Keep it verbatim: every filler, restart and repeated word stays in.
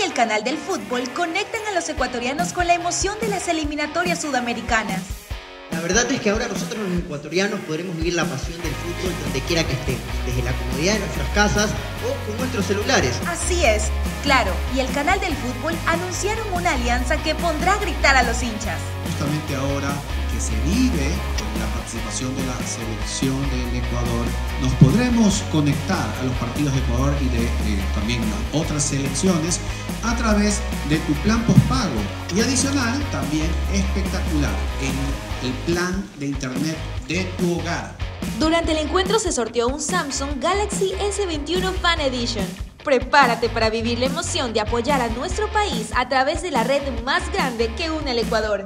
el canal del fútbol conectan a los ecuatorianos con la emoción de las eliminatorias sudamericanas. La verdad es que ahora nosotros los ecuatorianos podremos vivir la pasión del fútbol donde quiera que estemos, desde la comodidad de nuestras casas o con nuestros celulares. Así es, Claro y el canal del fútbol anunciaron una alianza que pondrá a gritar a los hinchas. Justamente ahora que se vive con la participación de la selección del Ecuador, nos podremos conectar a los partidos de Ecuador y de eh, también las otras selecciones a través de tu plan postpago. Y adicional, también espectacular, en el plan de internet de tu hogar. Durante el encuentro se sorteó un Samsung Galaxy S veintiuno Fan Edition. Prepárate para vivir la emoción de apoyar a nuestro país a través de la red más grande que une el Ecuador.